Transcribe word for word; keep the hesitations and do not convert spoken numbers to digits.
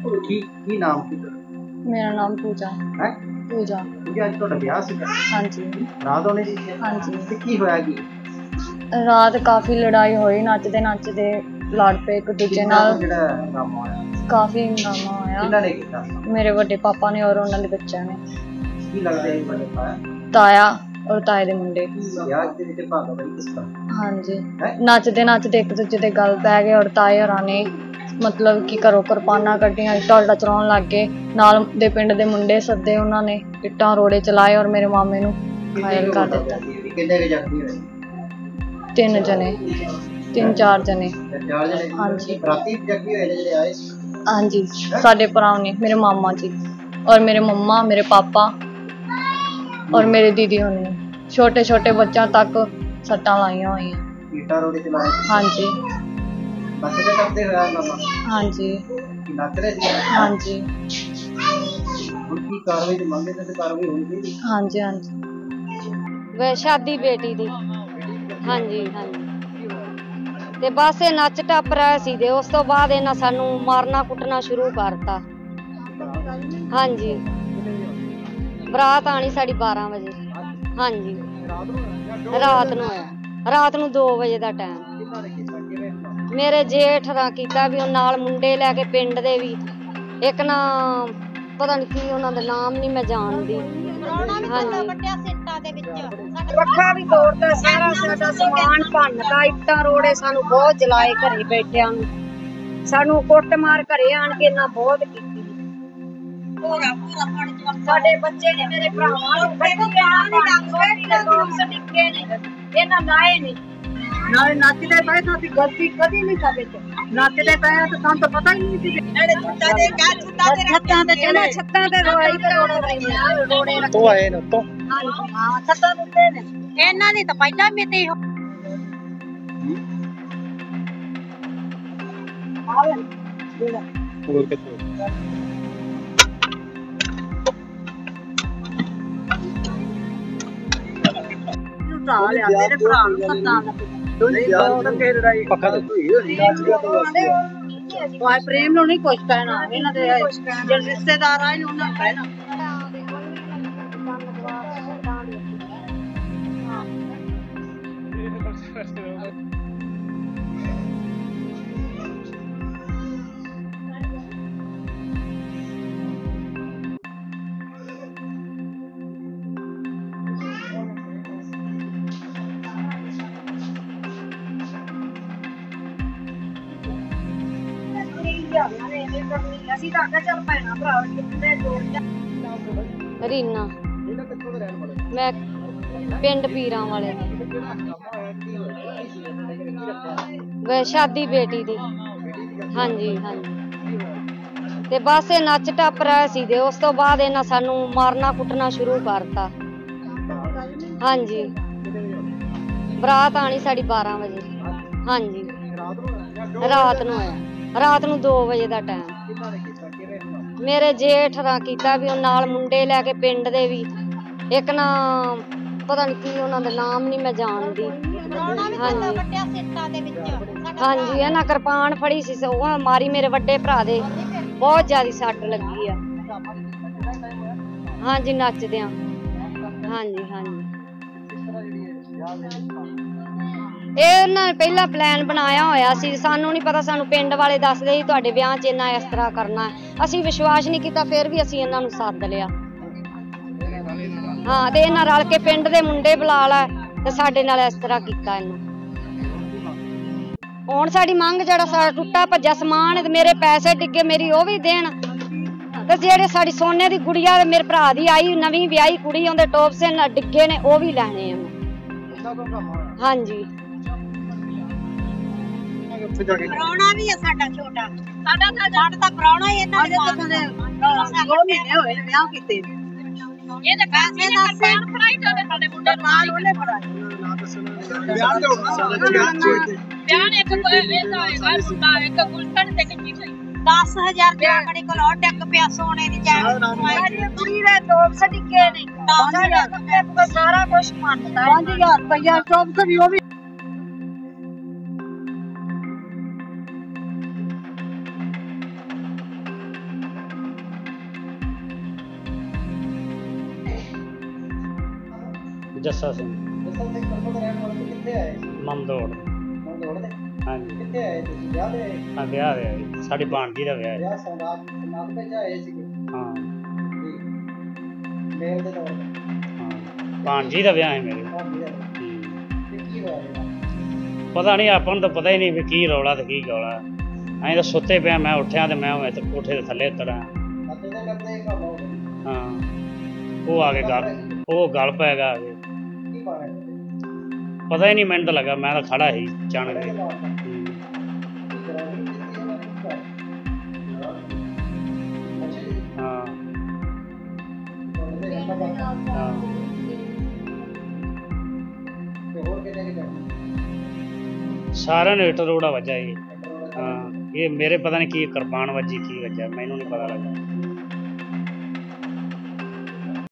ਕੀ ਕੀ ਨਾਮ ਕੀ ਤੁਹਾਡਾ? मेरा नाम पूजा है पूजा क्योंकि आज ਤੁਹਾਡਾ ਵਿਆਹ ਸੀਗਾ। हाँ जी ਰਾਤ ਹੋਣੀ ਸੀ। हाँ जी ਤੇ ਕੀ ਹੋਇਆ ਕੀ? रात काफी लड़ाई हुई नचते नचते लड़ पे एक दूजे नाल ਜਿਹੜਾ ਹੰਗਾਮਾ ਹੋਇਆ काफी हंगामा होया ਕਿਹਨਾਂ ਨੇ ਕੀਤਾ? मेरे बड़े पापा ने और उन्होंने बच्चों ने ਕੀ ਲੱਗਦਾ ਹੈ ਤੁਹਾਡੇ ਪਾਇਆ ताया और ताए दे मुंडे ਵਿਆਹ ਦੇ ਵਿੱਚ ਭਾਗਾ ਬਈ ਕਿਸ ਤਰ੍ਹਾਂ? हाँ जी नचते नचते एक दूजे दे गल पै गए और ताए होरां ने मतलब कि घरों किरपानां कड्डियां इट्टां उल्टा चलाउण लग गए नाल दे पिंड दे मुंडे सद्दे उन्हां ने इट्टां रोड़े चलाए और मेरे मामे नूं घायल कर दित्ता। ਕਿੰਨੇ ਕੁ ਜ਼ਖਮੀ ਹੋਏ? तीन जने तीन चार जने ਚਾਰ ਜਣੇ। हाँ जी ਰਾਤੀ ਜ਼ਖਮੀ ਹੋਏ ਨੇ ਜਿਹੜੇ ਆਏ ਸੀ? हाँ जी साडे भरा ने मेरे मामा जी और मेरे मम्मा मेरे पापा और मेरे दीदी होने छोटे छोटे बच्चों तक सट्टां लाइयां हुई। ईटा रोड़ी चलाए? हाँ जी बस के करते हुए मामा? हाँ जी नच रहे थे? हाँ जी उनकी कार्रवाई की मांगे थे, कार्रवाई होनी चाहिए। हाँ जी हाँ जी वे शादी बेटी दी। हाँ जी हाँ जी ते बस ये नच टप रहे सी ते उस तो बाद इन्हां सानू मारना कुटना शुरू करता। हाँ जी बरात आनी साड़ी बारह बजे। हाँ जी रात नूं होया रात नूं दो बजे दा टाइम मेरे जेठ दा कीता भी नाल मुंडे लैके पिंड दे भी एक ना पता नहीं की उन्हां दे नाम नहीं मैं जानदी। हाँ जी पक्खा भी तोड़ता सारा साडा समान भन्नता इट्टां रोड़े सानू बहुत जलाए घरे बैठियां नूं सानू कुੱਟ मार घरे आण के ना बहुत कीती। पूरा पूरा फड़ जो साडे बच्चे ने मेरे भरावां नूं बच्चियां ने डंग दे बॉक्स निक्के ने इन्हां लाए ने नाले नचदे पए तां असीं गलती कदी नहीं करे ते नचदे पए तां सानू तां पता ही नहीं सी नाले छत्तां दे क्या छत्तां दे छत्तां ते चले छत्तां ते रोई ते रोड़े रहे रोड़े तो आए ना तो हाँ जी हाँ छत्तां उत्ते ने इन्हां दी तां पहिलां मिती हो और कितने ਢਾਹ ਲਿਆ ਮੇਰੇ ਭਰਾ ਨੂੰ ਸੱਤਾਂ ਦਾ पक्का तो हुई होनी ਵਾਹ ਪ੍ਰੇਮ ਨੂੰ ਨਹੀਂ ਕੁਛ ਕਹਿਣਾ ਇਹਨਾਂ ਦੇ ਜਿਹੜੇ ਰਿਸ਼ਤੇਦਾਰ ਆਏ ਨੇ ਉਹਨਾਂ ਨੂੰ ਕਹਿਣਾ। रीना मैं पिंड पीरां वाले वे शादी बेटी दी। हाँ जी हाँ जी ते बस ये नच टप रहे सी ते उस तो बाद इन्हां सानू मारना कुटना शुरू करता। हाँ जी बरात आनी साड़ी बारह बजे। हाँ जी रात नूं होया रात नूं दो बजे दा टाइम मेरे जेठ दा कीता भी नाल मुंडे लैके पिंड दे भी एक ना पता नहीं की उन्हां दे नाम नहीं मैं जानदी। हाँ जी हाँ जी इन्हां किरपान फड़ी सी ओह मारी मेरे वड्डे भरा दे बहुत ज्यादा सट लगी आ। हाँ जी नचदियां हाँ जी हाँ जी ਇਹਨਾਂ ਨੇ ਪਹਿਲਾਂ ਪਲਾਨ ਬਣਾਇਆ ਹੋਇਆ ਸੀ ਸਾਨੂੰ ਨਹੀਂ ਪਤਾ ਸਾਨੂੰ ਪਿੰਡ ਵਾਲੇ ਦੱਸਦੇ ਸੀ ਤੁਹਾਡੇ ਵਿਆਹ 'ਚ ਇਹਨਾਂ ਇਸ ਤਰ੍ਹਾਂ ਕਰਨਾ ਅਸੀਂ ਵਿਸ਼ਵਾਸ ਨਹੀਂ ਕੀਤਾ ਫਿਰ ਵੀ ਅਸੀਂ ਇਹਨਾਂ ਨੂੰ ਸੱਦ ਲਿਆ। ਹਾਂ ਤੇ ਇਹਨਾਂ ਰਲ ਕੇ ਪਿੰਡ ਦੇ ਮੁੰਡੇ ਬੁਲਾ ਲੈ ਤੇ ਸਾਡੇ ਨਾਲ ਇਸ ਤਰ੍ਹਾਂ ਕੀਤਾ ਇਹਨਾਂ। ਹੁਣ ਸਾਡੀ ਮੰਗ ਜਿਹੜਾ ਸਾਡਾ ਟੁੱਟਾ ਭੱਜਾ ਸਮਾਨ ਤੇ ਮੇਰੇ ਪੈਸੇ ਡਿੱਗੇ ਮੇਰੀ ਉਹ ਵੀ ਦੇਣ ਤੇ ਜਿਹੜੇ ਸਾਡੀ ਸੋਨੇ ਦੀ ਗੁੜੀਆ ਮੇਰੇ ਭਰਾ ਦੀ ਆਈ ਨਵੀਂ ਵਿਆਹੀ ਕੁੜੀ ਉਹਦੇ ਟੋਪਸੇ ਨਾਲ ਡਿੱਗੇ ਨੇ ਉਹ ਵੀ ਲੈਣੇ ਆ। हाँ जी ਪ੍ਰਾਹੁਣਾ ਵੀ ਹੈ ਸਾਡਾ ਛੋਟਾ ਸਾਡਾ ਤਾਂ ਜੱਟ ਦਾ ਪ੍ਰਾਹੁਣਾ ਹੀ ਇਹਨਾਂ ਦੇ ਦੋ ਮਹੀਨੇ ਹੋਏ ਨੇ ਵਿਆਹ ਕੀਤੇ ਇਹ ਤਾਂ ਪੈਸੇ ਦਾ ਪੈਨ ਫੜਾਈ ਜਾਂਦੇ ਸਾਡੇ ਮੁੰਡੇ ਨਾਲ ਉਹਨੇ ਫੜਾਈ ਵਿਆਹ ਤੇ ਹੋਣਾ ਵਿਆਹ ਇੱਕ ਇਹਦਾ ਹੈਗਾ ਮੁੰਡਾ ਇੱਕ ਗੁਲਸ਼ਨ ਤੇ ਕਿੰਨੀ ਸਹੀ दस हजार कड़ी को टैक पिया सोने दी कुड़ी दे टॉप्स डिगे ने दस हजार सारा कुछ मानता पांच हजार रुपया टॉप्स भी वो भी ਜੱਸਾ ਸਿੰਘ ਦੱਸੋ ਤੇ ਕਿੱਥੋਂ ਦੇ ਰਹਿਣ ਵਾਲੇ ਤੇ ਕਿੱਥੇ ਆਏ ਸੀ? ਮਮਦੋੜ। ਮੰਦੋੜ ਦੇ? ਹਾਂਜੀ ਕਿੱਥੇ ਆਏ ਤੁਸੀਂ? ਵਿਆਹ ਦੇ ਆਏ? ਹਾਂ ਵਿਆਹ ਦੇ ਆਏ ਸਾਡੀ ਭਾਣਜੀ ਦਾ ਵਿਆਹ ਹੈ। ਵਿਆਹ ਸੰਗਾਤ ਸੰਗਾਤ ਵਿੱਚ ਆਏ ਸੀਗੇ? ਹਾਂ ਠੀਕ। ਮੇਲ ਦੇ ਤੌਰ ਤੇ? ਹਾਂ ਭਾਣਜੀ ਦਾ ਵਿਆਹ ਹੈ ਮੇਰੇ। ਭਾਬੀ ਦਾ? ਹੂੰ। ਤੇ ਕੀ ਹੋਇਆ ਇਹਦਾ? ਪਤਾ ਨਹੀਂ ਆਪਾਂ ਨੂੰ ਤਾਂ ਪਤਾ ਹੀ ਨਹੀਂ ਵੀ ਕੀ ਰੌਲਾ ਤੇ ਕੀ ਗੌਲਾ। ਅਸੀਂ ਤਾਂ ਸੁੱਤੇ ਪਿਆ, ਮੈਂ ਉੱਠਿਆ ਤੇ ਮੈਂ ਉਵੇਂ ਤੇ ਕੋਠੇ ਦੇ ਥੱਲੇ ਉਤਰਾਂ। ਕਰਦੇ ਤੇ ਕਰਦੇ ਇਹ ਕੰਮ ਹੋ ਗਿਆ। ਹਾਂ ਉਹ ਆ ਕੇ ਗੱਲ ਉਹ ਗੱਲ ਪੈ ਗਿਆ ਆ ਕੇ। ਕੀ ਬਾਰੇ? ਪਤਾ ਹੀ ਨਹੀਂ ਮੈਨੂੰ ਤਾਂ ਲੱਗਾ, ਮੈਂ ਤਾਂ ਖੜਾ ਸੀ ਅਚਾਨਕ ਬੜੇ ਹੀ। ਲਾਉਂਦਾ। ਹੂੰ। ਕੀ ਕਰਾਂਗੇ ਦਿੱਤੀ ਉਹਨਾਂ ਨੇ ਕੀ ਕਰ? ਅੱਛਾ ਜੀ। ਹਾਂ ਤੁਹਾਡੇ ਦੇ ਰਹਿਣਾ ਬਾਕੀ। ਹਾਂ ਤੇ ਹੋਰ ਕਿੰਨੇ ਕੀ ਕਰਨਾ? ਸਾਰਿਆਂ ਨੇ ਇੱਟ ਰੋੜਾ ਵੱਜਾ ਜੀ। ਹਾਂ ਇਹ ਮੇਰੇ ਪਤਾ ਨਹੀਂ ਕੀ ਕਿਰਪਾਨ ਵੱਜੀ ਕੀ ਵੱਜਾ ਮੈਨੂੰ ਨਹੀਂ ਪਤਾ ਲੱਗਾ।